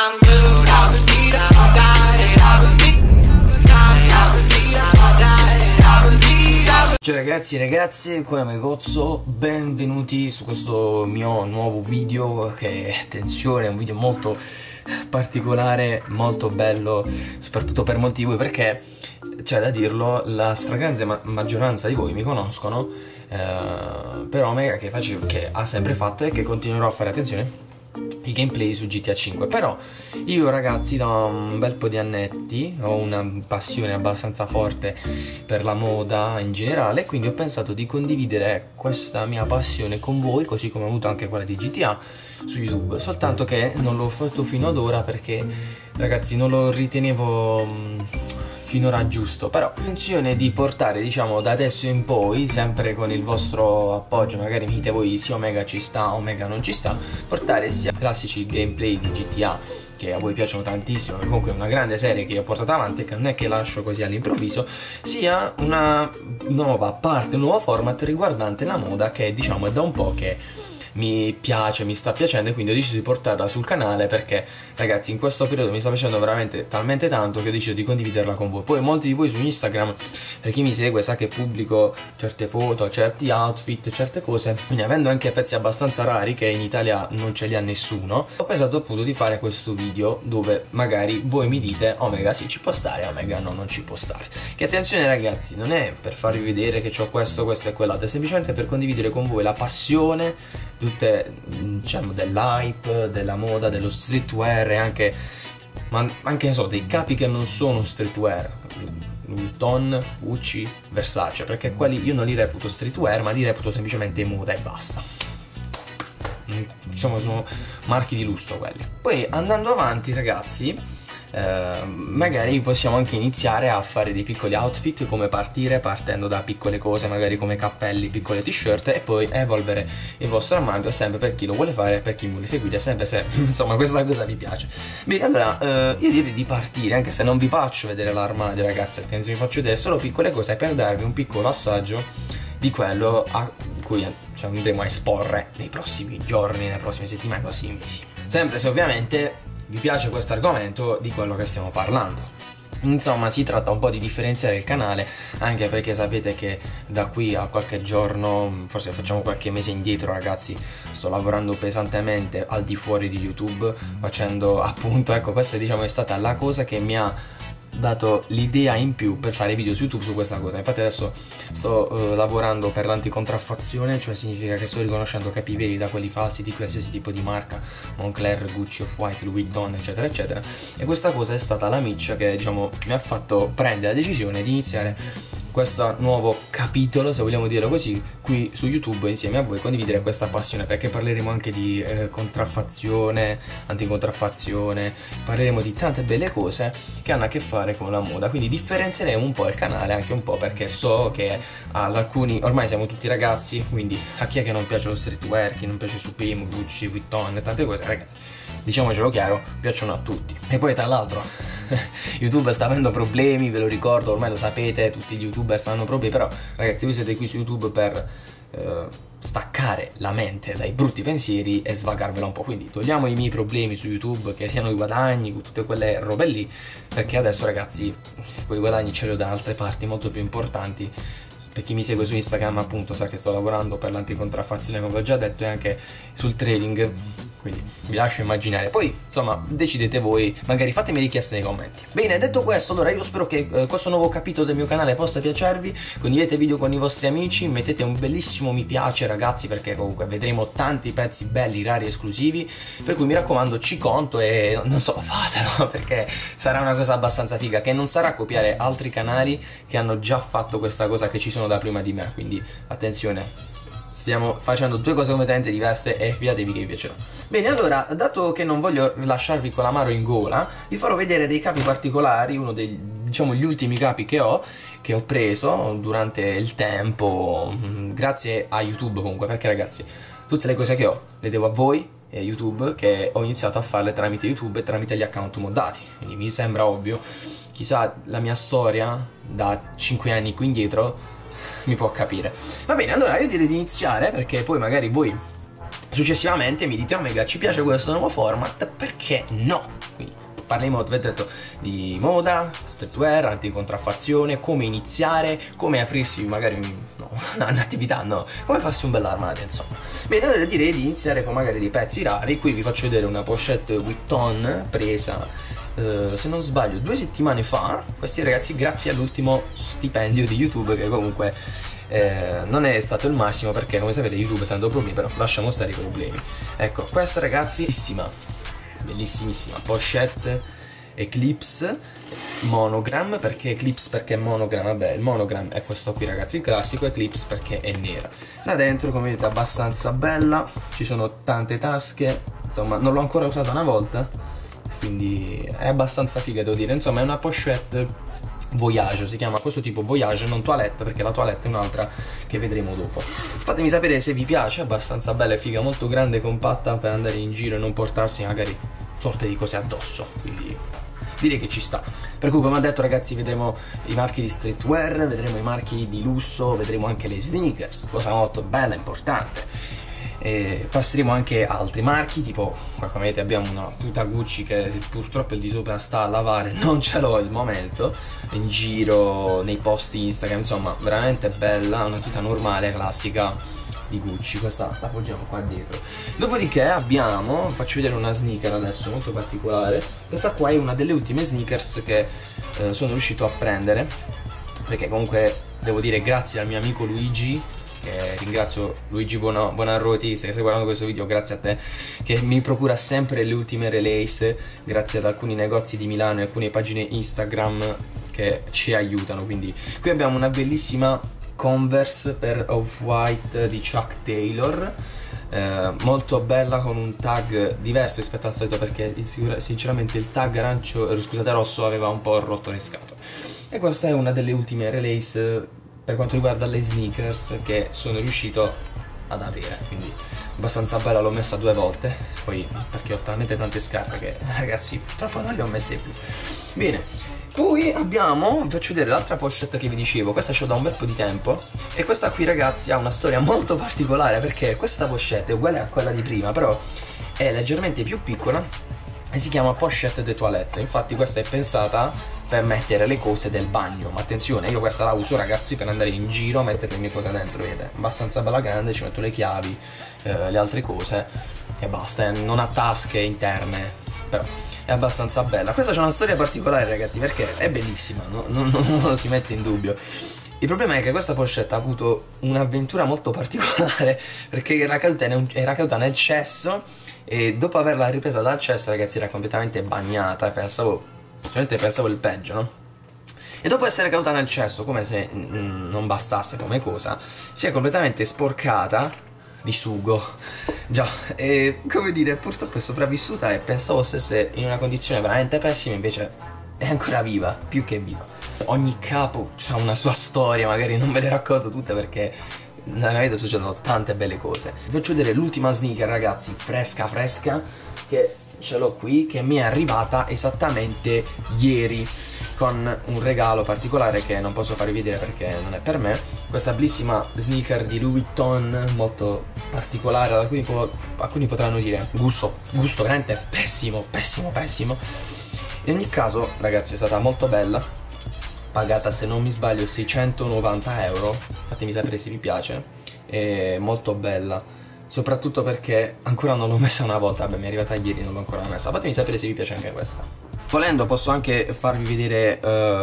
Ciao ragazzi e ragazze, qua è Megozzo, benvenuti su questo mio nuovo video che, attenzione, è un video molto particolare, molto bello, soprattutto per molti di voi perché, c'è da dirlo, la stragrande maggioranza di voi mi conoscono per Omega che ha sempre fatto e che continuerò a fare, attenzione, i gameplay su GTA 5. Però io ragazzi da un bel po' di annetti ho una passione abbastanza forte per la moda in generale, quindi ho pensato di condividere questa mia passione con voi, così come ho avuto anche quella di GTA su YouTube, soltanto che non l'ho fatto fino ad ora perché ragazzi non lo ritenevo finora giusto. Però ho intenzione di portare, diciamo, da adesso in poi, sempre con il vostro appoggio, magari mi dite voi sì Omega ci sta, Omega non ci sta, portare sia classici gameplay di GTA che a voi piacciono tantissimo, che comunque è una grande serie che ho portato avanti, che non è che lascio così all'improvviso, sia una nuova parte, un nuovo format riguardante la moda che, diciamo, è da un po' che mi piace, mi sta piacendo, e quindi ho deciso di portarla sul canale perché ragazzi in questo periodo mi sta piacendo veramente talmente tanto che ho deciso di condividerla con voi. Poi molti di voi su Instagram, per chi mi segue sa che pubblico certe foto, certi outfit, certe cose, quindi avendo anche pezzi abbastanza rari che in Italia non ce li ha nessuno, ho pensato appunto di fare questo video dove magari voi mi dite Omega sì ci può stare, Omega no non ci può stare. Che attenzione ragazzi, non è per farvi vedere che ho questo, questo e quell'altro, è semplicemente per condividere con voi la passione tutte, diciamo, dell'hype, della moda, dello streetwear e anche, ma anche ne so, dei capi che non sono streetwear, Louis Vuitton, Gucci, Versace, perché quelli io non li reputo streetwear, ma li reputo semplicemente moda e basta. Diciamo sono marchi di lusso quelli. Poi andando avanti ragazzi, magari possiamo anche iniziare a fare dei piccoli outfit, come partendo da piccole cose, magari come cappelli, piccole t-shirt, e poi evolvere il vostro armadio, sempre per chi lo vuole fare, per chi mi vuole seguire, sempre se insomma questa cosa vi piace. Bene, allora io direi di partire, anche se non vi faccio vedere l'armadio ragazzi, attenzione, vi faccio vedere solo piccole cose per darvi un piccolo assaggio di quello a cui andremo a esporre nei prossimi giorni, nelle prossime settimane, nei prossimi mesi, sempre se ovviamente vi piace questo argomento di quello che stiamo parlando. Insomma, si tratta un po' di differenziare il canale, anche perché sapete che da qui a qualche giorno, forse facciamo qualche mese indietro ragazzi, sto lavorando pesantemente al di fuori di YouTube, facendo appunto, ecco, questa diciamo è stata la cosa che mi ha dato l'idea in più per fare video su YouTube su questa cosa. Infatti adesso sto lavorando per l'anticontraffazione, cioè significa che sto riconoscendo capi veri da quelli falsi di qualsiasi tipo di marca, Moncler, Gucci, Off-White, Louis Vuitton, eccetera eccetera, e questa cosa è stata la miccia che, diciamo, mi ha fatto prendere la decisione di iniziare questo nuovo capitolo, se vogliamo dirlo così, qui su YouTube insieme a voi, condividere questa passione, perché parleremo anche di contraffazione, anticontraffazione, parleremo di tante belle cose che hanno a che fare con la moda, quindi differenzieremo un po' il canale, anche un po' perché so che ad alcuni, ormai siamo tutti ragazzi, quindi a chi è che non piace lo streetwear, chi non piace Supreme, Gucci, Vuitton e tante cose, ragazzi, diciamocelo chiaro, piacciono a tutti. E poi tra l'altro YouTube sta avendo problemi, ve lo ricordo, ormai lo sapete, tutti gli YouTuber stanno problemi, però ragazzi voi siete qui su YouTube per staccare la mente dai brutti pensieri e svagarvela un po', quindi togliamo i miei problemi su YouTube, che siano i guadagni, tutte quelle robe lì, perché adesso ragazzi quei guadagni ce li ho da altre parti molto più importanti. Per chi mi segue su Instagram appunto sa che sto lavorando per l'anticontraffazione, come ho già detto, e anche sul trading, quindi vi lascio immaginare. Poi insomma decidete voi, magari fatemi richieste nei commenti. Bene, detto questo, allora io spero che questo nuovo capitolo del mio canale possa piacervi, condividete il video con i vostri amici, mettete un bellissimo mi piace ragazzi, perché comunque vedremo tanti pezzi belli, rari, esclusivi, per cui mi raccomando ci conto e non so, fatelo, perché sarà una cosa abbastanza figa, che non sarà copiare altri canali che hanno già fatto questa cosa, che ci sono da prima di me, quindi attenzione, stiamo facendo due cose completamente diverse e fidatevi che vi piacerà. Bene, allora, dato che non voglio lasciarvi con l'amaro in gola, vi farò vedere dei capi particolari, uno dei, diciamo, gli ultimi capi che ho preso durante il tempo, grazie a YouTube comunque, perché ragazzi, tutte le cose che ho le devo a voi e YouTube, che ho iniziato a farle tramite YouTube e tramite gli account moddati, quindi mi sembra ovvio, chissà la mia storia da 5 anni qui indietro mi può capire. Va bene, allora io direi di iniziare, perché poi magari voi Successivamente mi dite Omega, ci piace questo nuovo format, perché no? Quindi parliamo, avete detto, di moda, streetwear, anticontraffazione, come iniziare, come aprirsi magari un'attività, no, come farsi un bell'armadio, insomma. Bene, allora direi di iniziare con magari dei pezzi rari. Qui vi faccio vedere una pochette Vuitton presa, se non sbaglio, 2 settimane fa. Questi ragazzi grazie all'ultimo stipendio di YouTube, che comunque non è stato il massimo, perché come sapete YouTube sta andando problemi, però lasciamo stare i problemi. Ecco, questa ragazzi, bellissimissima pochette Eclipse monogram. Perché Eclipse? Perché monogram? Vabbè, il monogram è questo qui ragazzi, il classico. Eclipse perché è nera. Là dentro, come vedete, abbastanza bella, ci sono tante tasche, insomma non l'ho ancora usata una volta, quindi è abbastanza figa, devo dire. Insomma è una pochette Voyage, si chiama questo tipo Voyage, non Toilette, perché la Toilette è un'altra che vedremo dopo. Fatemi sapere se vi piace, è abbastanza bella e figa, molto grande e compatta per andare in giro e non portarsi magari sorte di cose addosso, quindi direi che ci sta. Per cui, come ho detto ragazzi, vedremo i marchi di streetwear, vedremo i marchi di lusso, vedremo anche le sneakers, cosa molto bella, importante. E passeremo anche altri marchi, tipo qua come vedete abbiamo una tuta Gucci che purtroppo il di sopra sta a lavare, non ce l'ho al momento, in giro nei post Instagram, insomma veramente bella, una tuta normale, classica di Gucci. Questa la appoggiamo qua dietro. Dopodiché abbiamo, faccio vedere una sneaker adesso molto particolare. Questa qua è una delle ultime sneakers che sono riuscito a prendere, perché comunque devo dire grazie al mio amico Luigi, che ringrazio, Luigi Bonarroti, se stai guardando questo video, grazie a te, che mi procura sempre le ultime release, grazie ad alcuni negozi di Milano e alcune pagine Instagram che ci aiutano. Quindi qui abbiamo una bellissima Converse per Off-White di Chuck Taylor, molto bella, con un tag diverso rispetto al solito, perché sinceramente il tag rosso aveva un po' rotto le scatole. E questa è una delle ultime release per quanto riguarda le sneakers che sono riuscito ad avere, quindi abbastanza bella. L'ho messa 2 volte, poi perché ho talmente tante scarpe che ragazzi purtroppo non le ho messe più. Bene, poi abbiamo, vi faccio vedere l'altra pochette che vi dicevo. Questa c'ho da un bel po' di tempo, e questa qui ragazzi ha una storia molto particolare, perché questa pochette è uguale a quella di prima, però è leggermente più piccola e si chiama pochette de toilette. Infatti questa è pensata per mettere le cose del bagno, ma attenzione, io questa la uso ragazzi per andare in giro a mettere le mie cose dentro, vedete, abbastanza bella grande, ci metto le chiavi, le altre cose e basta, non ha tasche interne, però è abbastanza bella. Questa c'è una storia particolare ragazzi, perché è bellissima, non lo si mette in dubbio. Il problema è che questa pochette ha avuto un'avventura molto particolare, perché era caduta nel cesso, e dopo averla ripresa dal cesso ragazzi era completamente bagnata, e pensavo il peggio, no? E dopo essere caduta nel cesso, come se non bastasse come cosa, si è completamente sporcata di sugo. Già, e come dire, purtroppo è sopravvissuta e pensavo stesse in una condizione veramente pessima, invece è ancora viva, più che viva. Ogni capo ha una sua storia, magari non ve le racconto tutte perché nella mia vita succedono tante belle cose. Vi faccio vedere l'ultima sneaker ragazzi, fresca, che ce l'ho qui, che mi è arrivata esattamente ieri, con un regalo particolare che non posso farvi vedere perché non è per me. Questa bellissima sneaker di Louis Vuitton, molto particolare, alcuni potranno dire gusto veramente pessimo. In ogni caso ragazzi è stata molto bella, pagata se non mi sbaglio 690 euro, fatemi sapere se vi piace, è molto bella, soprattutto perché ancora non l'ho messa una volta. Vabbè, mi è arrivata ieri, non l'ho ancora messa. Fatemi sapere se vi piace anche questa. Volendo posso anche farvi vedere,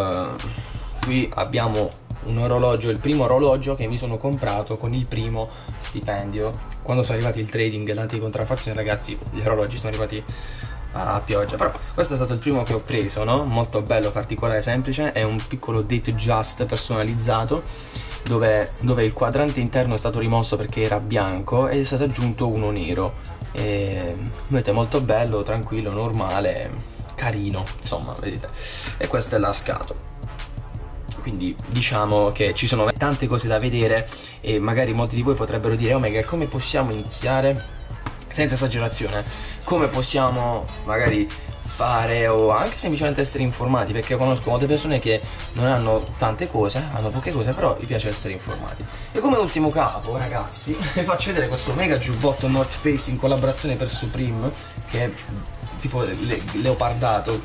qui abbiamo un orologio, il primo orologio che mi sono comprato con il primo stipendio. Quando sono arrivati il trading e l'anticontraffazione ragazzi, gli orologi sono arrivati a pioggia. Però questo è stato il primo che ho preso, no? Molto bello, particolare, semplice. È un piccolo Datejust personalizzato, dove il quadrante interno è stato rimosso perché era bianco ed è stato aggiunto uno nero. E vedete, molto bello, tranquillo, normale, carino, insomma, vedete. E questa è la scatola. Quindi diciamo che ci sono tante cose da vedere e magari molti di voi potrebbero dire: Omega, come possiamo iniziare? Senza esagerazione, come possiamo magari fare o anche semplicemente essere informati, perché conosco molte persone che non hanno tante cose, hanno poche cose, però gli piace essere informati. E come ultimo capo, ragazzi, vi faccio vedere questo mega giubbotto North Face in collaborazione per Supreme, che è tipo leopardato,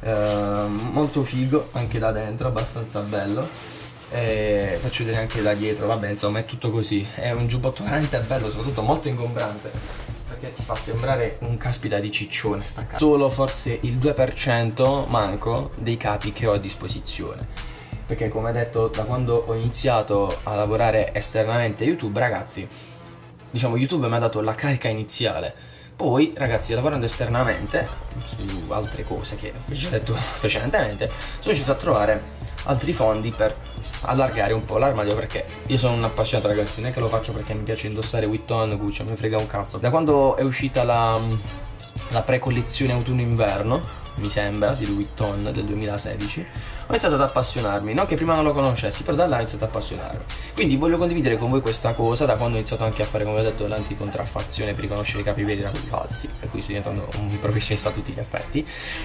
molto figo anche da dentro, abbastanza bello. E faccio vedere anche da dietro, vabbè, insomma è tutto così. È un giubbotto veramente bello, soprattutto molto ingombrante, perché ti fa sembrare un caspita di ciccione sta cazzo. Solo forse il 2% manco dei capi che ho a disposizione, perché come detto, da quando ho iniziato a lavorare esternamente a YouTube, ragazzi, diciamo YouTube mi ha dato la carica iniziale. Poi, ragazzi, lavorando esternamente su altre cose che vi ho detto precedentemente, sono riuscito a trovare altri fondi per allargare un po' l'armadio, perché io sono un appassionato, ragazzi, non è che lo faccio perché mi piace indossare Vuitton, Gucci, mi frega un cazzo. Da quando è uscita la pre-collezione autunno-inverno, mi sembra, di Louis Vuitton del 2016, ho iniziato ad appassionarmi, non che prima non lo conoscessi, però da là ho iniziato ad appassionarmi. Quindi voglio condividere con voi questa cosa, da quando ho iniziato anche a fare, come ho detto, l'anticontraffazione per riconoscere i capi veri da quelli falsi, per cui sto diventando un professionista a tutti gli effetti.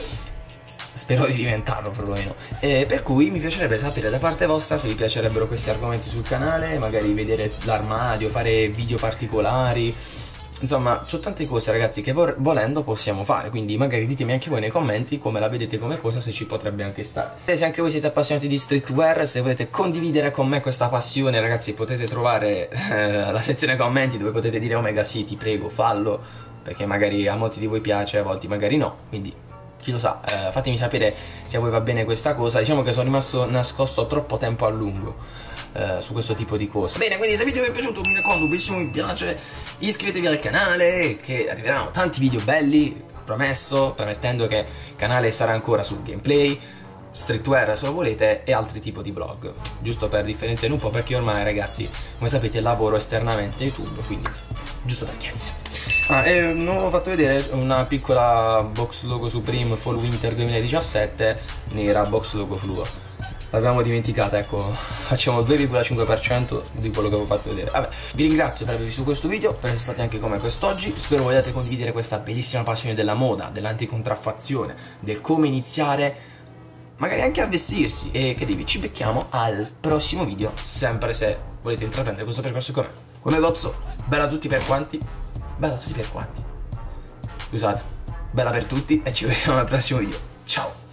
Spero di diventarlo perlomeno. Per cui mi piacerebbe sapere da parte vostra se vi piacerebbero questi argomenti sul canale, magari vedere l'armadio, fare video particolari. Insomma, c'ho tante cose, ragazzi, che volendo possiamo fare, quindi magari ditemi anche voi nei commenti come la vedete come cosa, se ci potrebbe anche stare. Se anche voi siete appassionati di streetwear, se volete condividere con me questa passione, ragazzi, potete trovare la sezione commenti dove potete dire Omega sì, ti prego, fallo, perché magari a molti di voi piace, a molti magari no, quindi chi lo sa, fatemi sapere se a voi va bene questa cosa. Diciamo che sono rimasto nascosto troppo tempo a lungo su questo tipo di cose. Bene, quindi se il video vi è piaciuto, mi raccomando, un bellissimo mi piace, iscrivetevi al canale, che arriveranno tanti video belli, promesso, promettendo che il canale sarà ancora sul gameplay, streetwear se lo volete, e altri tipi di vlog, giusto per differenziare un po', perché ormai, ragazzi, come sapete, lavoro esternamente a YouTube, quindi giusto per chiarire. Non ho fatto vedere una piccola box logo Supreme Fall Winter 2017 nera, box logo fluo. L'abbiamo dimenticata, ecco, facciamo il 2,5% di quello che avevo fatto vedere. Vabbè, vi ringrazio per aver visto questo video, per essere stati anche con me quest'oggi. Spero vogliate condividere questa bellissima passione della moda, dell'anticontraffazione, del come iniziare, magari anche a vestirsi. E che devi, ci becchiamo al prossimo video, sempre se volete intraprendere questo percorso con me. Come Gozzo, bella a tutti per quanti. Bella a tutti per quanti. Scusate, bella per tutti e ci vediamo al prossimo video. Ciao!